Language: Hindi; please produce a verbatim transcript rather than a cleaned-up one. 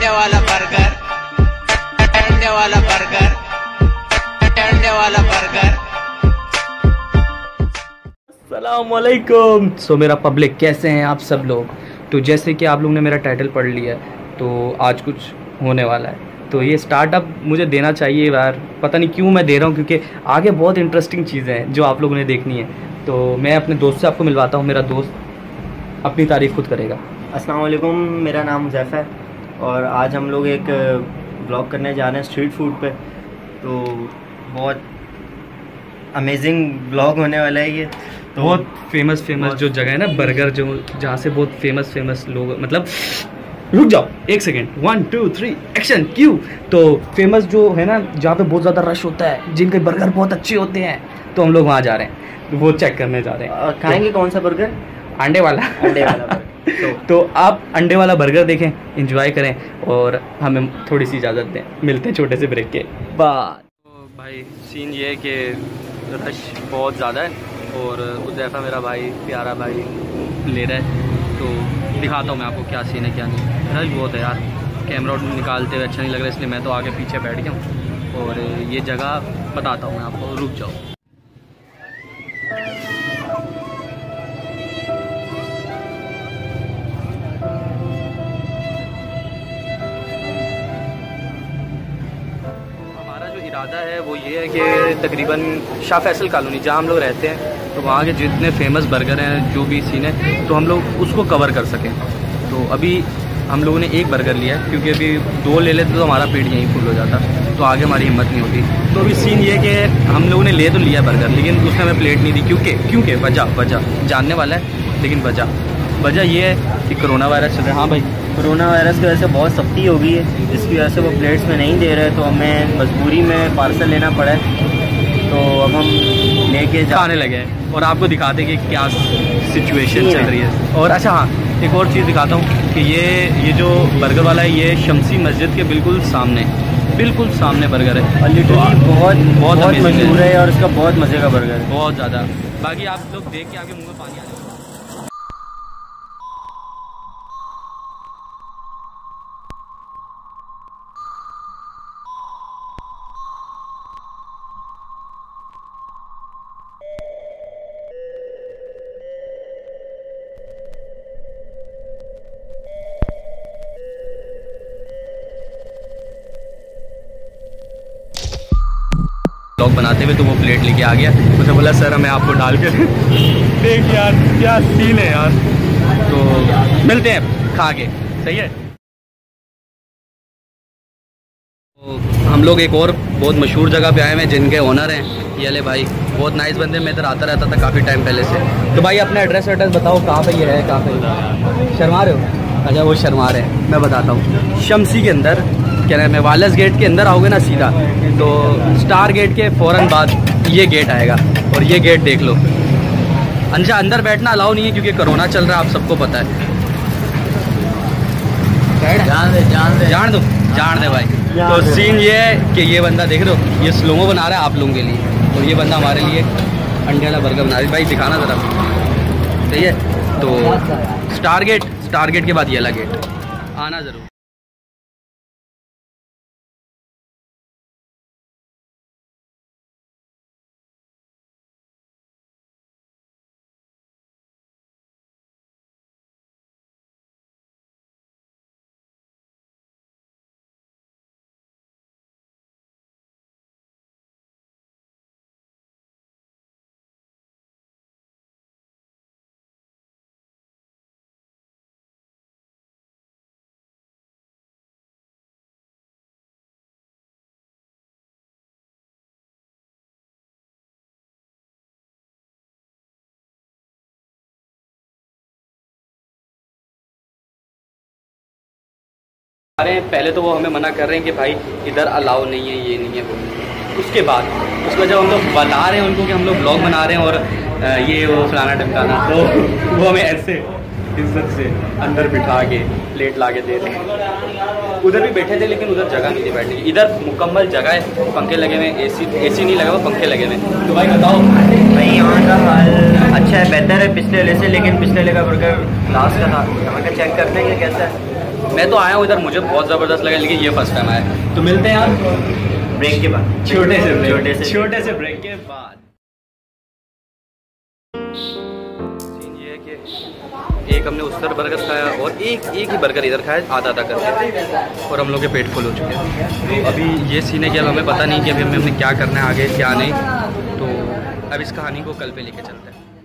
अंडे वाला बर्गर, अंडे वाला बर्गर, अंडे वाला बर्गर। अस्सलामुअलैकुम। सो मेरा पब्लिक, कैसे हैं आप सब लोग। तो जैसे कि आप लोगों ने मेरा टाइटल पढ़ लिया है, तो आज कुछ होने वाला है। तो ये स्टार्टअप मुझे देना चाहिए यार, पता नहीं क्यों मैं दे रहा हूँ, क्योंकि आगे बहुत इंटरेस्टिंग चीज़ें हैं जो आप लोगों ने देखनी है। तो मैं अपने दोस्त से आपको मिलवाता हूँ, मेरा दोस्त अपनी तारीफ़ खुद करेगा। अस्सलाम वालेकुम, मेरा नाम हुज़ैफ़ा है और आज हम लोग एक ब्लॉग करने जा रहे हैं स्ट्रीट फूड पे। तो बहुत अमेजिंग ब्लॉग होने वाला है ये। तो बहुत फेमस फेमस जो जगह है ना बर्गर, जो जहाँ से बहुत फेमस फेमस लोग, मतलब रुक जाओ एक second, one two three action क्यू। तो फेमस जो है ना, जहाँ पे बहुत ज़्यादा रश होता है, जिनके बर्गर बहुत अच्छे होते हैं, तो हम लोग वहाँ जा रहे हैं, तो वो चेक करने जा रहे हैं। और खाएंगे कौन सा बर्गर? अंडे वाला। अंडे वाला बर्गर। तो, तो आप अंडे वाला बर्गर देखें, एंजॉय करें और हमें थोड़ी सी इजाज़त दें। मिलते हैं छोटे से ब्रेक के बाद। तो भाई सीन ये है कि रश बहुत ज़्यादा है और हुज़ैफ़ा मेरा भाई, प्यारा भाई ले रहा है। तो दिखाता हूँ मैं आपको क्या सीन है क्या नहीं। रश बहुत है यार, कैमरा निकालते हुए अच्छा नहीं लग रहा, इसलिए मैं तो आगे पीछे बैठ गया हूँ। और ये जगह बताता हूँ मैं आपको, रुक जाओ। इरादा है वो ये है कि तकरीबन शाह फैसल कॉलोनी जहाँ हम लोग रहते हैं, तो वहाँ के जितने फेमस बर्गर हैं, जो भी सीन है, तो हम लोग उसको कवर कर सकें। तो अभी हम लोगों ने एक बर्गर लिया है, क्योंकि अभी दो ले लेते तो हमारा पेट यहीं फुल हो जाता, तो आगे हमारी हिम्मत नहीं होती। तो अभी सीन ये है कि हम लोगों ने ले तो लिया बर्गर, लेकिन उसने हमें प्लेट नहीं दी। क्योंकि क्योंकि वजह वजह जानने वाला है, लेकिन वजह वजह ये है कि कोरोना वायरस चल रहा है। हाँ भाई, कोरोना वायरस की वजह से बहुत सख्ती हो गई है, जिसकी वजह से वो प्लेट्स में नहीं दे रहे, तो हमें मजबूरी में पार्सल लेना पड़ा है। तो अब हम लेके जाने लगे हैं और आपको दिखाते कि क्या सिचुएशन चल रही है। और अच्छा हाँ, एक और चीज़ दिखाता हूँ कि ये ये जो बर्गर वाला है, ये शमसी मस्जिद के बिल्कुल सामने बिल्कुल सामने बर्गर है। और लिटरली तो बहुत बहुत बहुत मशहूर है और इसका बहुत मज़े का बर्गर है, बहुत ज़्यादा। बाकी आप लोग देख के आपके मुँह में पानी आ जाएगा। ब्लॉग बनाते हुए तो वो प्लेट लेके आ गया, मुझे बोला सर हमें आपको डाल के देख यार क्या सीन है यार। तो मिलते हैं खा के, सही है। तो हम लोग एक और बहुत मशहूर जगह पे आए हैं, जिनके ओनर हैं ये ले भाई, बहुत नाइस बंदे। मैं इधर आता रहता था काफ़ी टाइम पहले से। तो भाई अपना एड्रेस एड्रेस बताओ, कहाँ पे ये है, कहाँ पे? शर्मा रहे हो? अच्छा वो शर्मा रहे हैं, मैं बताता हूँ। शमसी के अंदर क्या नाम है, वालस गेट के अंदर आओगे ना सीधा, तो स्टार गेट के फ़ौरन बाद ये गेट आएगा। और ये गेट देख लो। अच्छा अंदर बैठना अलाउ नहीं है, क्योंकि कोरोना चल रहा है, आप सबको पता है। जान दे जान दे जान दो जान दे भाई। तो सीन ये है कि ये बंदा देख लो, ये स्लोमो बना रहा है आप लोगों के लिए, और ये बंदा हमारे लिए अंडे वाला बर्गर बना रहा है। भाई दिखाना ज़रा, सही है। तो स्टार गेट स्टार गेट के बाद ये वाला गेट आना ज़रूर। पहले तो वो हमें मना कर रहे हैं कि भाई इधर अलाउ नहीं है, ये नहीं है वो। उसके बाद उसके जब हम लोग बता रहे हैं उनको कि हम लोग ब्लॉग बना रहे हैं और ये वो फलाना ढमकाना, तो वो हमें ऐसे इज्जत से अंदर बिठा के प्लेट ला के दे रहे हैं। उधर भी बैठे थे, लेकिन उधर जगह नहीं थी बैठने की। इधर मुकम्मल जगह है, पंखे लगे हुए, एसी एसी नहीं लगा हुआ, पंखे लगे हुए। तो भाई बताओ। भाई यहाँ का हाल अच्छा है, बेहतर है पिछले वाले से, लेकिन पिछले वाले का बर्गर लास्ट का था। यहाँ का चेक करते हैं कि कैसा है। मैं तो आया हूँ इधर, मुझे बहुत ज़बरदस्त लगा, लेकिन ये फर्स्ट टाइम आया। तो मिलते हैं यार ब्रेक के बाद, छोटे से ब्रेक छोटे से छोटे से ब्रेक के बाद। सीन ये है कि एक हमने उस तरह बर्गर खाया और एक एक ही बर्गर इधर खाया आधा आधा करके, और हम लोग के पेट फुल हो चुके हैं। तो अभी ये सीन है कि अब हमें पता नहीं कि अभी हमें हमने क्या करना है आगे क्या नहीं, तो अब इस कहानी को कल पे लेके चलते हैं।